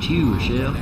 L4D2, Rochelle.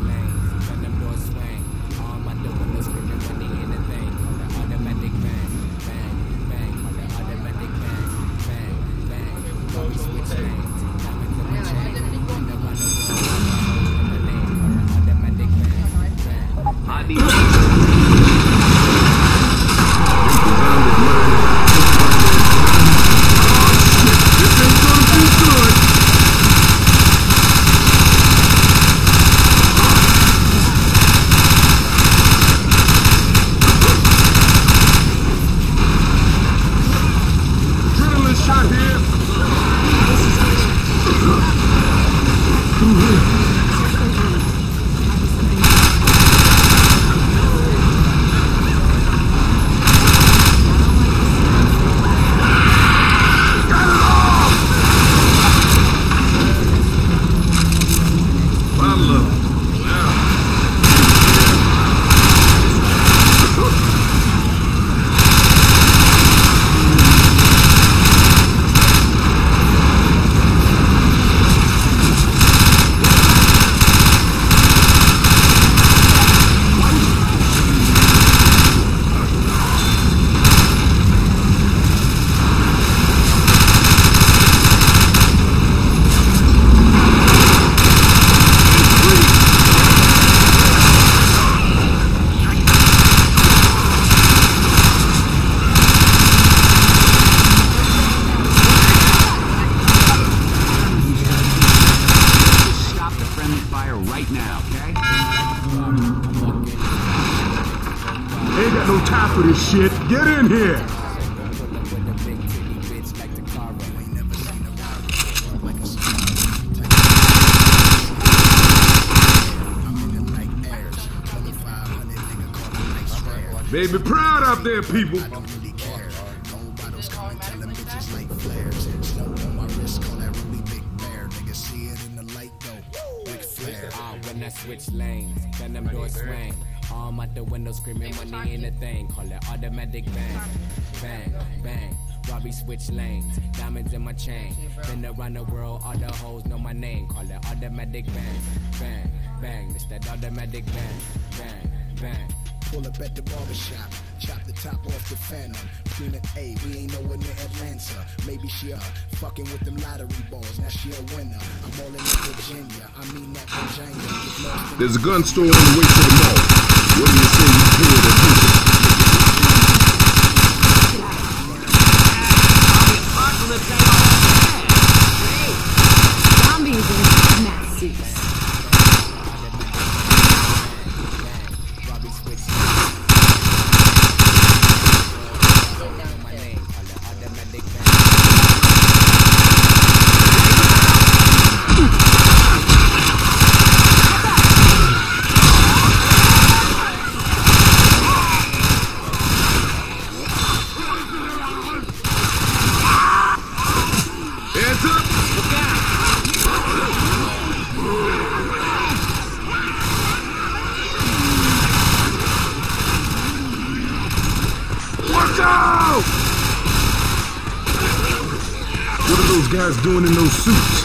Ain't got no time for this shit. Get in here. Baby, proud out there, people. When I switch lanes, then them doors swing. Arm out the window screaming money in the thing. Call it automatic bang, bang, bang. Robbie switch lanes, diamonds in my chain. Been around the world, all the hoes know my name. Call it automatic bang, bang, bang. It's that automatic bang, bang, bang. Pull up at the barbershop, chop the top off the Phantom. Trina A, we ain't nowhere near Atlanta. Maybe she fucking with them lottery balls, now she a winner. I'm all in Virginia, I mean that Virginia. There's a gun store on the way to the mall. What do you say you pay it attention? Zombies in mass suits. What are those guys doing in those suits?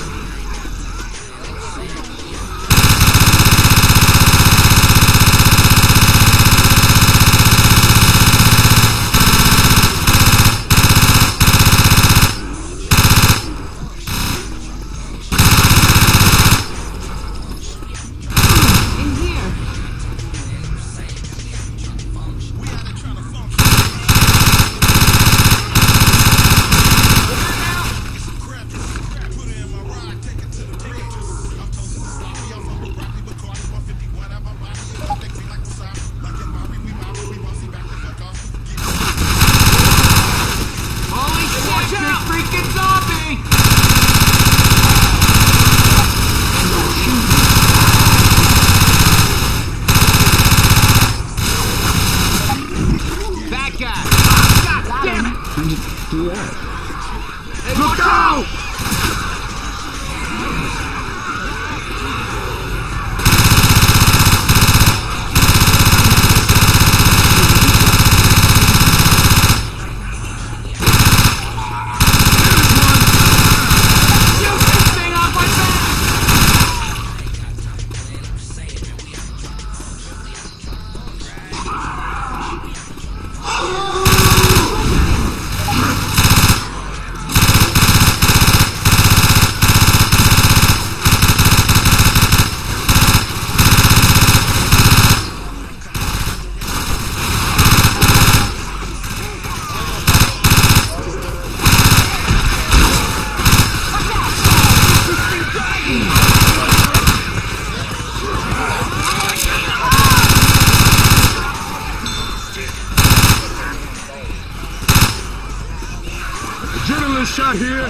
shot here.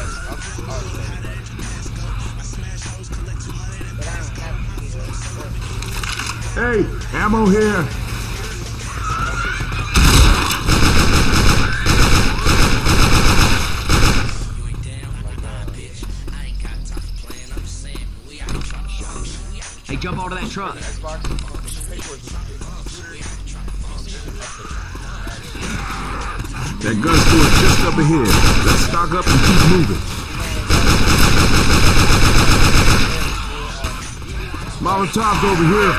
Hey, ammo here. Hey, jump onto that truck. That gun store is just up ahead. Let's stock up and keep moving. Molotov's over here.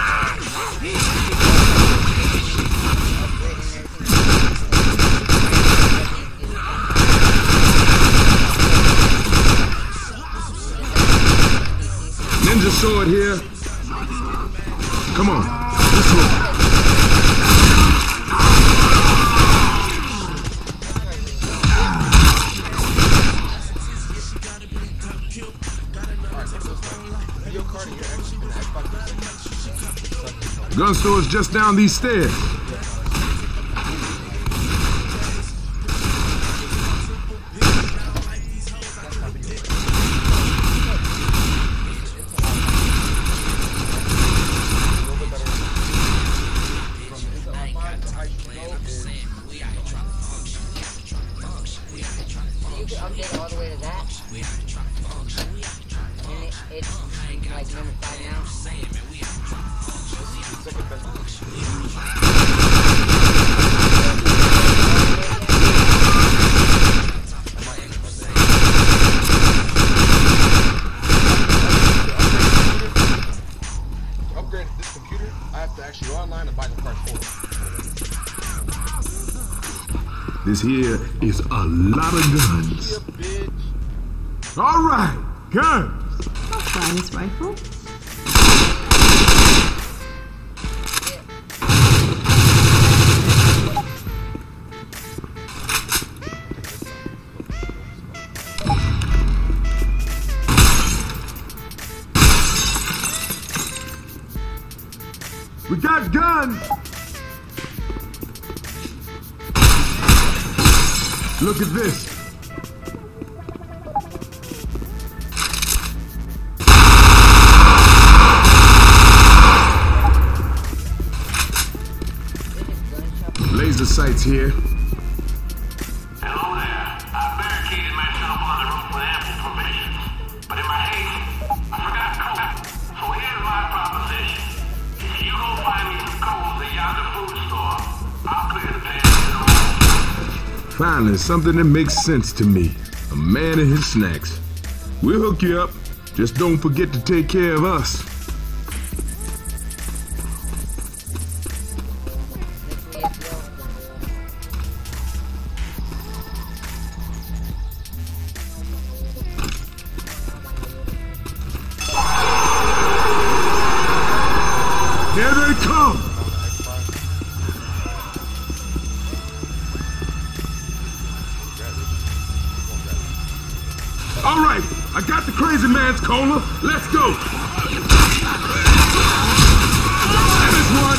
Ninja sword here. Come on, let's move. Gun store is just down these stairs. You can update all the way to that. And it's like number 5 now. To upgrade this computer, I have to actually go online and buy the parts for it. This here is a lot of guns. All right, guns. I'll try this rifle. We got guns. Look at this. Laser sights here. Hello there. I barricaded myself on the roof with ample provisions. But in my haste, I forgot coal. So here's my proposition. If you go find me some coals at yonder food store, I'll clear the pan to the room. Finally, something that makes sense to me. A man and his snacks. We'll hook you up. Just don't forget to take care of us. Here they come! All right, I got the crazy man's cola. Let's go. There's one.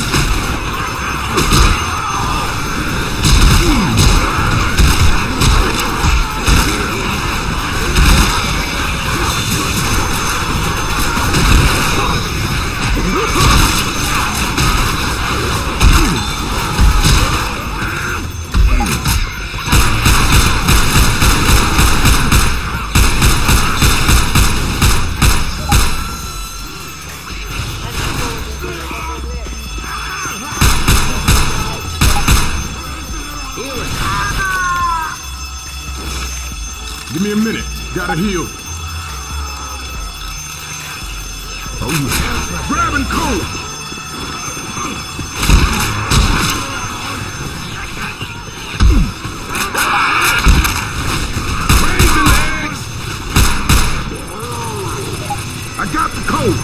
Give me a minute. Gotta heal. Oh yeah. Grabbing cola. Crazy legs. I got the cola.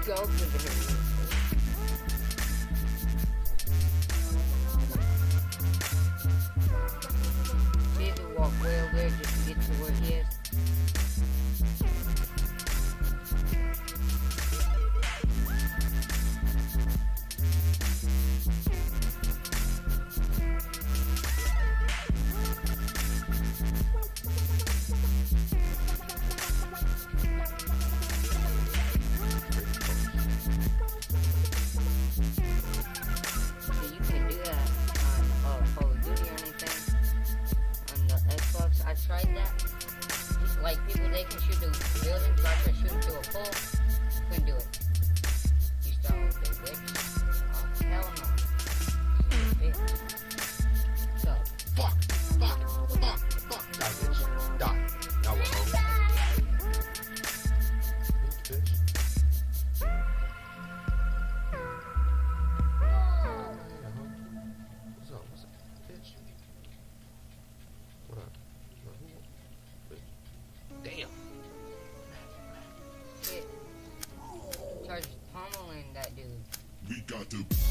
go to the David walked way over there just to get to where he is. We got to